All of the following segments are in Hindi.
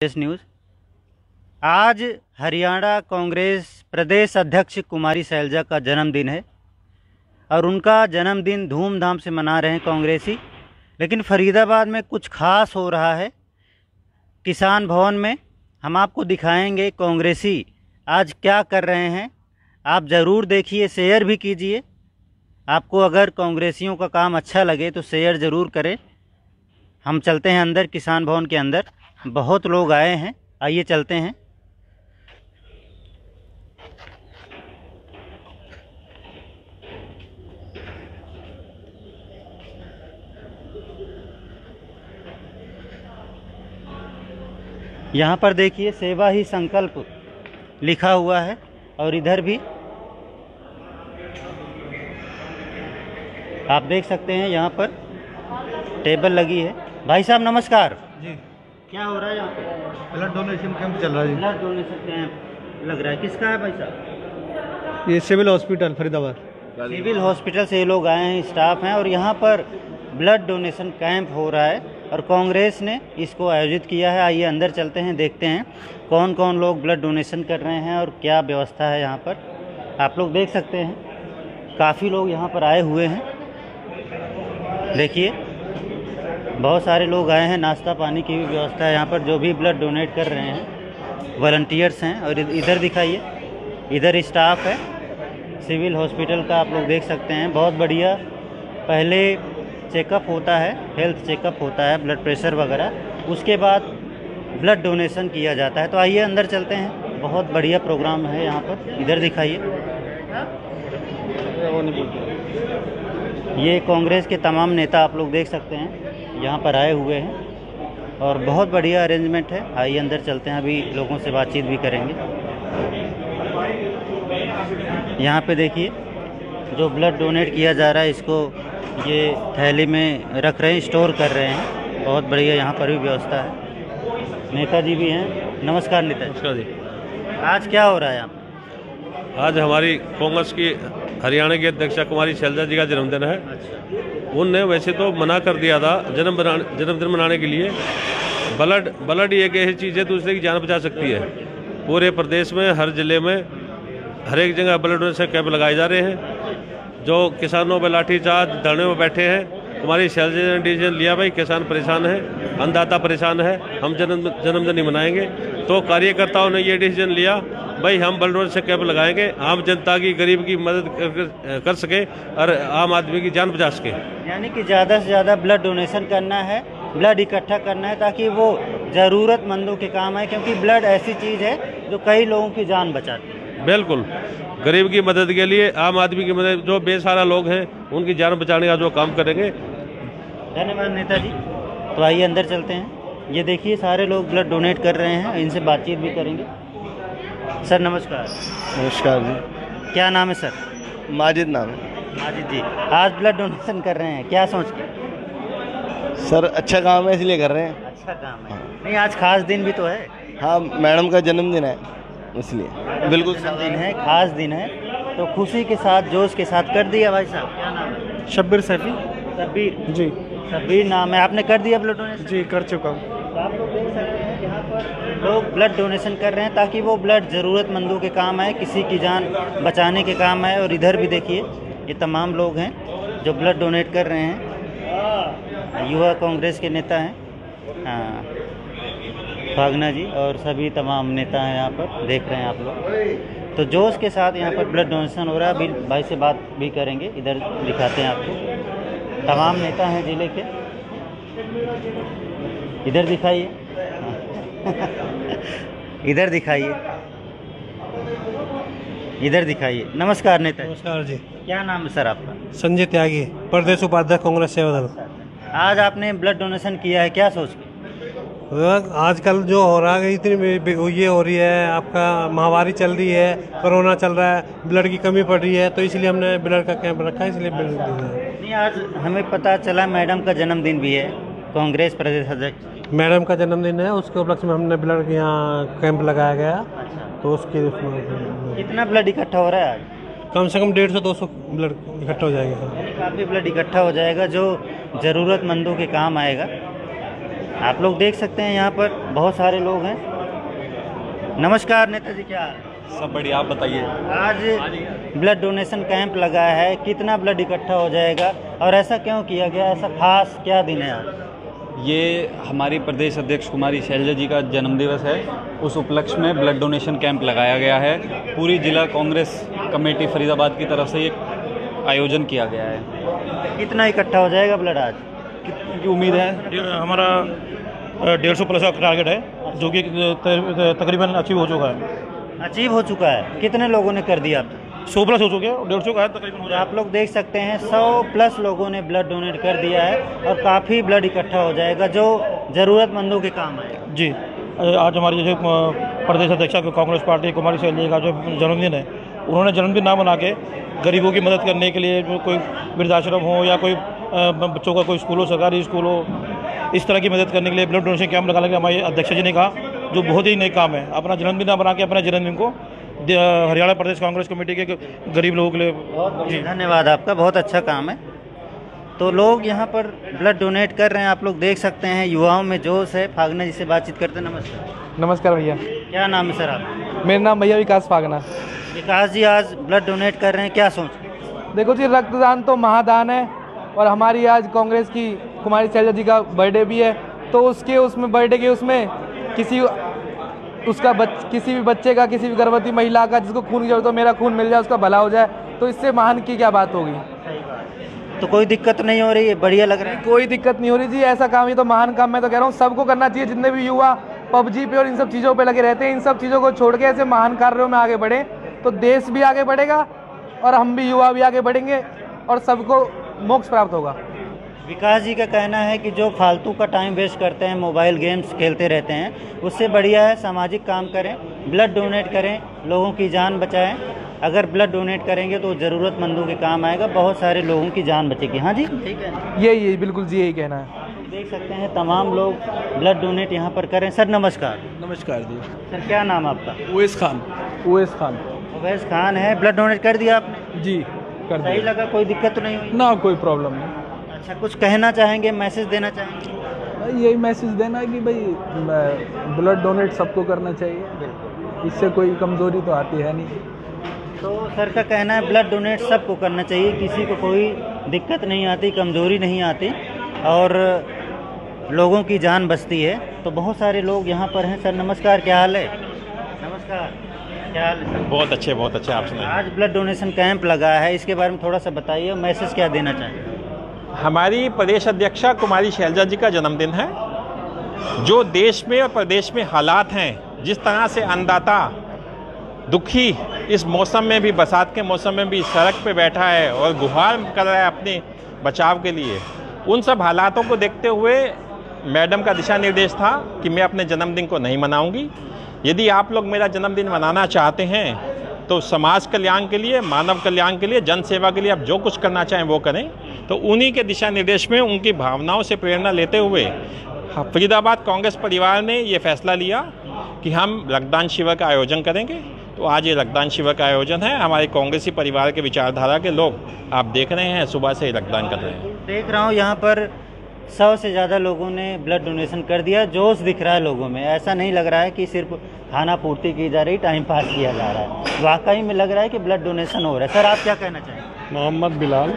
न्यूज़। आज हरियाणा कांग्रेस प्रदेश अध्यक्ष कुमारी शैलजा का जन्मदिन है और उनका जन्मदिन धूमधाम से मना रहे हैं कांग्रेसी। लेकिन फरीदाबाद में कुछ खास हो रहा है। किसान भवन में हम आपको दिखाएंगे कांग्रेसी आज क्या कर रहे हैं। आप ज़रूर देखिए, शेयर भी कीजिए। आपको अगर कांग्रेसियों का काम अच्छा लगे तो शेयर ज़रूर करें। हम चलते हैं अंदर, किसान भवन के अंदर बहुत लोग आए हैं। आइए चलते हैं। यहाँ पर देखिए सेवा ही संकल्प लिखा हुआ है और इधर भी आप देख सकते हैं, यहाँ पर टेबल लगी है। भाई साहब नमस्कार जी। क्या हो रहा है यहाँ पे? ब्लड डोनेशन कैंप चल रहा है जी। ब्लड डोनेशन कैंप लग रहा है। किसका है भाई साहब? ये civil hospital Faridabad. Civil hospital से ये लोग आए हैं, स्टाफ हैं, और यहाँ पर ब्लड डोनेशन कैंप हो रहा है और कांग्रेस ने इसको आयोजित किया है। आइए अंदर चलते हैं, देखते हैं कौन कौन लोग ब्लड डोनेशन कर रहे हैं और क्या व्यवस्था है यहाँ पर। आप लोग देख सकते हैं काफ़ी लोग यहाँ पर आए हुए हैं। देखिए बहुत सारे लोग आए हैं। नाश्ता पानी की भी व्यवस्था है यहाँ पर। जो भी ब्लड डोनेट कर रहे हैं वॉलंटियर्स हैं। और इधर दिखाइए, इधर स्टाफ है सिविल हॉस्पिटल का। आप लोग देख सकते हैं बहुत बढ़िया। पहले चेकअप होता है, हेल्थ चेकअप होता है, ब्लड प्रेशर वगैरह, उसके बाद ब्लड डोनेशन किया जाता है। तो आइए अंदर चलते हैं। बहुत बढ़िया प्रोग्राम है यहाँ पर। इधर दिखाइए, ये कांग्रेस के तमाम नेता आप लोग देख सकते हैं यहाँ पर आए हुए हैं और बहुत बढ़िया अरेंजमेंट है। आइए अंदर चलते हैं, अभी लोगों से बातचीत भी करेंगे। यहाँ पे देखिए जो ब्लड डोनेट किया जा रहा है इसको ये थैली में रख रहे हैं, स्टोर कर रहे हैं। बहुत बढ़िया यहाँ पर भी व्यवस्था है। नेताजी भी हैं। नमस्कार नेताजी। नमस्कार जी। आज क्या हो रहा है यहाँ? आज हमारी कांग्रेस की हरियाणा की अध्यक्षा कुमारी शैलजा जी का जन्मदिन है। उनने वैसे तो मना कर दिया था जन्मदिन मनाने के लिए। ब्लड ही एक ऐसी चीज़ है दूसरे की जान बचा सकती है। पूरे प्रदेश में हर जिले में हर एक जगह ब्लड डोनेशन कैंप लगाए जा रहे हैं। जो किसानों पर लाठीचार्ज धरने में बैठे हैं, कुमारी शैलजा ने डिसीजन लिया भाई किसान परेशान है, अन्नदाता परेशान है, हम जन्मदिन नहीं मनाएंगे। तो कार्यकर्ताओं ने ये डिसीजन लिया भाई हम ब्लड डोनेशन कैंप लगाएंगे, आम जनता की गरीब की मदद कर सके और आम आदमी की जान बचा सके। यानी कि ज़्यादा से ज़्यादा ब्लड डोनेशन करना है, ब्लड इकट्ठा करना है ताकि वो ज़रूरतमंदों के काम आए, क्योंकि ब्लड ऐसी चीज़ है जो कई लोगों की जान बचाती है। बिल्कुल, गरीब की मदद के लिए, आम आदमी की मदद, जो बेसहारा लोग हैं उनकी जान बचाने का जो काम करेंगे। धन्यवाद नेताजी। तो आइए अंदर चलते हैं। ये देखिए सारे लोग ब्लड डोनेट कर रहे हैं, इनसे बातचीत भी करेंगे। सर नमस्कार। नमस्कार जी। क्या नाम है सर? माजिद नाम है। माजिद जी, आज ब्लड डोनेशन कर रहे हैं, क्या सोच के? सर अच्छा काम है इसलिए कर रहे हैं। अच्छा काम है। नहीं आज खास दिन भी तो है। हाँ मैडम का जन्मदिन है इसलिए। बिल्कुल जन्मदिन है, खास दिन है, तो खुशी के साथ जोश के साथ कर दिया। भाई साहब क्या नाम है? शब्बीर सैफी शब्बीर जी। शब्बीर नाम है। आपने कर दिया ब्लड डोनेशन? जी कर चुका हूँ। तो आप लोग देख सकते हैं यहाँ पर लोग ब्लड डोनेशन कर रहे हैं ताकि वो ब्लड ज़रूरतमंदों के काम आए, किसी की जान बचाने के काम आए। और इधर भी देखिए ये तमाम लोग हैं जो ब्लड डोनेट कर रहे हैं। युवा कांग्रेस के नेता हैं, हाँ भागना जी, और सभी तमाम नेता हैं यहाँ पर, देख रहे हैं आप लोग। तो जोश के साथ यहाँ पर ब्लड डोनेशन हो रहा है। अभी भाई से बात भी करेंगे। इधर दिखाते हैं आपको, तमाम नेता हैं जिले के। इधर दिखाइए इधर दिखाइए, इधर दिखाइए। नमस्कार नेता। नमस्कार जी। क्या नाम है सर आपका? संजय त्यागी, प्रदेश उपाध्यक्ष कांग्रेस सेवा दल। आज आपने ब्लड डोनेशन किया है, क्या सोच के? आजकल जो हो रहा है इतनी ये हो रही है, आपका महामारी चल रही है, कोरोना चल रहा है, ब्लड की कमी पड़ रही है, तो इसलिए हमने ब्लड का कैंप रखा है, इसलिए ब्लड दिया। नहीं आज हमें पता चला मैडम का जन्मदिन भी है, कांग्रेस प्रदेश अध्यक्ष मैडम का जन्मदिन है, उसके उपलक्ष्य में हमने ब्लड यहाँ कैंप लगाया गया। अच्छा, तो उसके कितना ब्लड इकट्ठा हो रहा है आज? कम से कम 150-200 ब्लड इकट्ठा हो जाएगा। काफ़ी ब्लड इकट्ठा हो जाएगा जो ज़रूरतमंदों के काम आएगा। आप लोग देख सकते हैं यहाँ पर बहुत सारे लोग हैं। नमस्कार नेताजी, क्या हाल? सब बढ़िया, आप बताइए। आज ब्लड डोनेशन कैंप लगा है, कितना ब्लड इकट्ठा हो जाएगा और ऐसा क्यों किया गया? ऐसा खास क्या दिन है आज? ये हमारी प्रदेश अध्यक्ष कुमारी शैलजा जी का जन्मदिवस है। उस उपलक्ष्य में ब्लड डोनेशन कैंप लगाया गया है। पूरी जिला कांग्रेस कमेटी फरीदाबाद की तरफ से ये आयोजन किया गया है। कितना इकट्ठा हो जाएगा ब्लड आज? कितनी की उम्मीद है? हमारा 150 प्लस का टारगेट है, जो कि तकरीबन अचीव हो चुका है। अचीव हो चुका है? कितने लोगों ने कर दिया? 100 प्लस हो चुके हैं, 150 का है तकरीबन हो तो आप लोग देख सकते हैं 100 प्लस लोगों ने ब्लड डोनेट कर दिया है और काफ़ी ब्लड इकट्ठा हो जाएगा जो ज़रूरतमंदों के काम आएगा। जी। आज हमारी जो प्रदेश अध्यक्षा कांग्रेस पार्टी कुमारी शैलजा जी का जो जन्मदिन है, उन्होंने जन्मदिन ना बना के गरीबों की मदद करने के लिए, कोई वृद्धाश्रम हो या कोई बच्चों का कोई स्कूल हो, सरकारी स्कूल हो, इस तरह की मदद करने के लिए ब्लड डोनेशन कैंप लगाने के हमारे अध्यक्ष जी ने कहा, जो बहुत ही नई काम है। अपना जन्मदिन ना बना के अपने जन्मदिन को हरियाणा प्रदेश कांग्रेस कमेटी के गरीब लोगों के लिए। जी, धन्यवाद आपका, बहुत अच्छा काम है। तो लोग यहाँ पर ब्लड डोनेट कर रहे हैं, आप लोग देख सकते हैं। युवाओं में जोश है। फागना जी से बातचीत करते हैं। नमस्कार। नमस्कार भैया। क्या नाम है सर आप? मेरा नाम भैया विकास फागना। विकास जी, आज ब्लड डोनेट कर रहे हैं, क्या सोच? देखो जी, रक्तदान तो महादान है और हमारी आज कांग्रेस की कुमारी शैलजा जी का बर्थडे भी है, तो उसमें बर्थडे के उसमें किसी भी बच्चे का, किसी भी गर्भवती महिला का जिसको खून की जरूरत हो, मेरा खून मिल जाए, उसका भला हो जाए, तो इससे महान की क्या बात होगी। तो कोई दिक्कत नहीं हो रही है? बढ़िया लग रहा है? कोई दिक्कत नहीं हो रही जी, ऐसा काम, ये तो महान काम मैं तो कह रहा हूँ सबको करना चाहिए। जितने भी युवा पबजी पे और इन सब चीज़ों पे लगे रहते हैं, इन सब चीज़ों को छोड़ के ऐसे महान कार्यों में आगे बढ़े तो देश भी आगे बढ़ेगा और हम भी युवा भी आगे बढ़ेंगे और सबको मोक्ष प्राप्त होगा। विकास जी का कहना है कि जो फालतू का टाइम वेस्ट करते हैं, मोबाइल गेम्स खेलते रहते हैं, उससे बढ़िया है सामाजिक काम करें, ब्लड डोनेट करें, लोगों की जान बचाएं। अगर ब्लड डोनेट करेंगे तो ज़रूरतमंदों के काम आएगा, बहुत सारे लोगों की जान बचेगी। हाँ जी, ठीक है, यही बिल्कुल जी, यही कहना है। देख सकते हैं तमाम लोग ब्लड डोनेट यहाँ पर करें। सर नमस्कार। नमस्कार जी। सर क्या नाम आपका? उवैस खान। उवैस खान। उवैस खान है। ब्लड डोनेट कर दिया आपने? जी कर सही दिया। लगा? कोई दिक्कत तो नहीं हुई ना, कोई प्रॉब्लम नहीं। अच्छा, कुछ कहना चाहेंगे, मैसेज देना चाहेंगे? यही मैसेज देना है कि भाई ब्लड डोनेट सबको करना चाहिए, इससे कोई कमज़ोरी तो आती है नहीं। तो सर का कहना है ब्लड डोनेट सबको करना चाहिए, किसी को कोई दिक्कत नहीं आती, कमज़ोरी नहीं आती और लोगों की जान बचती है। तो बहुत सारे लोग यहाँ पर हैं। सर नमस्कार, क्या हाल है? नमस्कार, क्या हाल है सर? बहुत अच्छे आप सुनाइए। आज ब्लड डोनेशन कैंप लगा है, इसके बारे में थोड़ा सा बताइए, मैसेज क्या देना चाहिए? हमारी प्रदेश अध्यक्षा कुमारी शैलजा जी का जन्मदिन है। जो देश में और प्रदेश में हालात हैं, जिस तरह से अन्नदाता दुखी इस मौसम में भी, बरसात के मौसम में भी सड़क पे बैठा है और गुहार कर रहा है अपने बचाव के लिए, उन सब हालातों को देखते हुए मैडम का दिशा निर्देश था कि मैं अपने जन्मदिन को नहीं मनाऊंगी। यदि आप लोग मेरा जन्मदिन मनाना चाहते हैं तो समाज कल्याण के लिए, मानव कल्याण के लिए, जन सेवा के लिए आप जो कुछ करना चाहें वो करें। तो उन्हीं के दिशा निर्देश में, उनकी भावनाओं से प्रेरणा लेते हुए फरीदाबाद कांग्रेस परिवार ने ये फैसला लिया कि हम रक्तदान शिविर का आयोजन करेंगे। तो आज ये रक्तदान शिविर का आयोजन है। हमारे कांग्रेसी परिवार के विचारधारा के लोग आप देख रहे हैं, सुबह से ही रक्तदान कर रहे हैं। देख रहा हूँ यहाँ पर 100 से ज़्यादा लोगों ने ब्लड डोनेशन कर दिया। जोश दिख रहा है लोगों में, ऐसा नहीं लग रहा है कि सिर्फ खाना पूर्ति की जा रही, टाइम पास किया जा रहा है। वाकई में लग रहा है कि ब्लड डोनेशन हो रहा है। सर आप क्या कहना चाहेंगे? मोहम्मद बिलाल।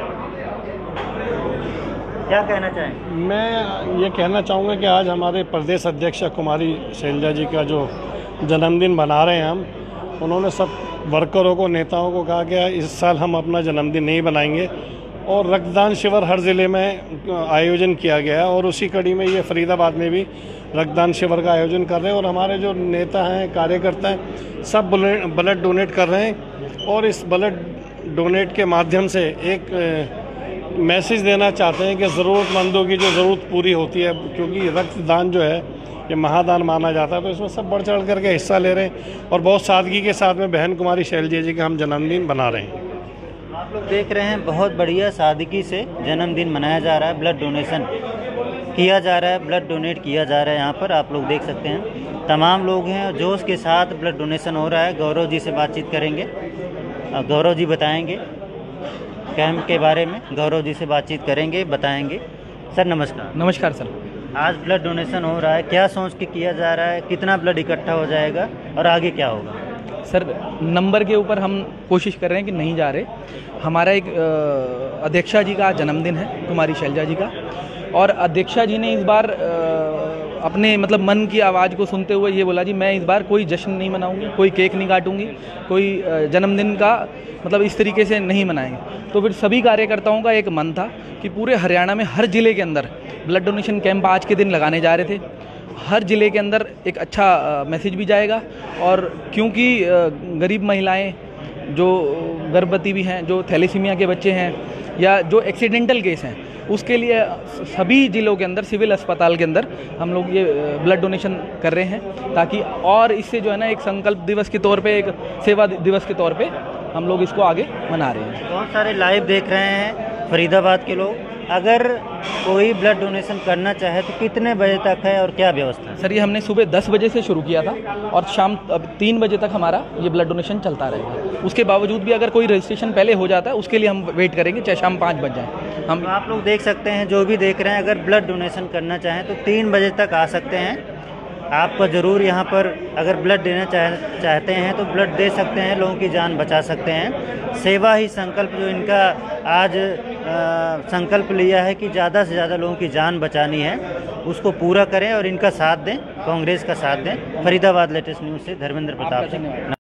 क्या कहना चाहेंगे? मैं ये कहना चाहूँगा कि आज हमारे प्रदेश अध्यक्ष कुमारी शैलजा जी का जो जन्मदिन मना रहे हैं हम, उन्होंने सब वर्करों को, नेताओं को कहा कि इस साल हम अपना जन्मदिन नहीं बनाएंगे और रक्तदान शिविर हर ज़िले में आयोजन किया गया है और उसी कड़ी में ये फरीदाबाद में भी रक्तदान शिविर का आयोजन कर रहे हैं। और हमारे जो नेता हैं, कार्यकर्ता हैं, सब ब्लड डोनेट कर रहे हैं और इस ब्लड डोनेट के माध्यम से एक मैसेज देना चाहते हैं कि ज़रूरतमंदों की जो ज़रूरत पूरी होती है, क्योंकि रक्तदान जो है ये महादान माना जाता है, तो इसमें सब बढ़ चढ़ करके हिस्सा ले रहे हैं और बहुत सादगी के साथ में बहन कुमारी शैलजा जी का हम जन्मदिन बना रहे हैं। आप लोग देख रहे हैं बहुत बढ़िया सादगी से जन्मदिन मनाया जा रहा है, ब्लड डोनेशन किया जा रहा है, ब्लड डोनेट किया जा रहा है। यहाँ पर आप लोग देख सकते हैं तमाम लोग हैं और जोश के साथ ब्लड डोनेशन हो रहा है। गौरव जी से बातचीत करेंगे, गौरव जी बताएंगे कैंप के बारे में, गौरव जी से बातचीत करेंगे, बताएंगे। सर नमस्कार। नमस्कार सर। आज ब्लड डोनेशन हो रहा है, क्या सोच के किया जा रहा है, कितना ब्लड इकट्ठा हो जाएगा और आगे क्या होगा? सर, नंबर के ऊपर हम कोशिश कर रहे हैं कि नहीं जा रहे। हमारा एक अध्यक्षा जी का जन्मदिन है, कुमारी शैलजा जी का, और अध्यक्षा जी ने इस बार अपने मतलब मन की आवाज़ को सुनते हुए ये बोला जी मैं इस बार कोई जश्न नहीं मनाऊंगी, कोई केक नहीं काटूंगी, कोई जन्मदिन का मतलब इस तरीके से नहीं मनाएंगे। तो फिर सभी कार्यकर्ताओं का एक मन था कि पूरे हरियाणा में हर ज़िले के अंदर ब्लड डोनेशन कैंप आज के दिन लगाने जा रहे थे। हर ज़िले के अंदर एक अच्छा मैसेज भी जाएगा, और क्योंकि गरीब महिलाएं जो गर्भवती भी हैं, जो थैलेसीमिया के बच्चे हैं, या जो एक्सीडेंटल केस हैं, उसके लिए सभी ज़िलों के अंदर सिविल अस्पताल के अंदर हम लोग ये ब्लड डोनेशन कर रहे हैं, ताकि और इससे जो है ना एक संकल्प दिवस के तौर पे, एक सेवा दिवस के तौर पे हम लोग इसको आगे मना रहे हैं। बहुत सारे लाइव देख रहे हैं फरीदाबाद के लोग। अगर कोई ब्लड डोनेशन करना चाहे तो कितने बजे तक है और क्या व्यवस्था है? सर, ये हमने सुबह 10 बजे से शुरू किया था और शाम 3 बजे तक हमारा ये ब्लड डोनेशन चलता रहेगा। उसके बावजूद भी अगर कोई रजिस्ट्रेशन पहले हो जाता है, उसके लिए हम वेट करेंगे, चाहे शाम 5 बज जाए। हम तो आप लोग देख सकते हैं, जो भी देख रहे हैं, अगर ब्लड डोनेशन करना चाहें तो 3 बजे तक आ सकते हैं। आपको ज़रूर यहाँ पर अगर ब्लड देना चाहते हैं तो ब्लड दे सकते हैं, लोगों की जान बचा सकते हैं। सेवा ही संकल्प जो इनका आज संकल्प लिया है कि ज़्यादा से ज़्यादा लोगों की जान बचानी है, उसको पूरा करें और इनका साथ दें, कांग्रेस का साथ दें। फरीदाबाद लेटेस्ट न्यूज़ से धर्मेंद्र प्रताप सिंह।